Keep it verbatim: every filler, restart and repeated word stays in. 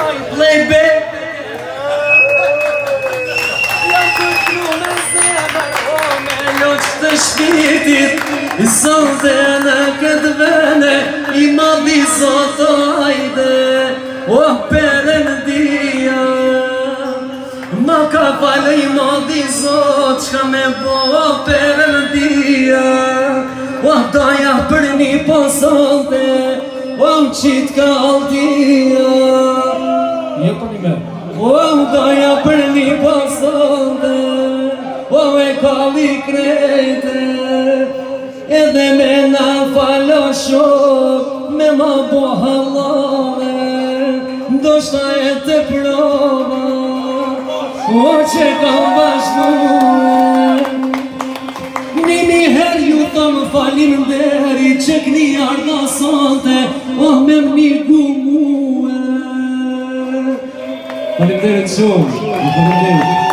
Playback Jam kërknu me zemër O me loq të shpitit I sote në këtë vene I madhi soto ajde O Perëndia Ma ka falë I madhi zot Qka me bo O Perëndia O doja për një posonte O më qitë ka altia Je për një me O më doja për një posonte O e kalli krejte Edhe me na falo shok Me ma bo halone Do shta e të prova O që kam vazhdu Nimi her ju thëmë falim deri Që këni arda sante O me mni gumue Falim deri të shumë Falim deri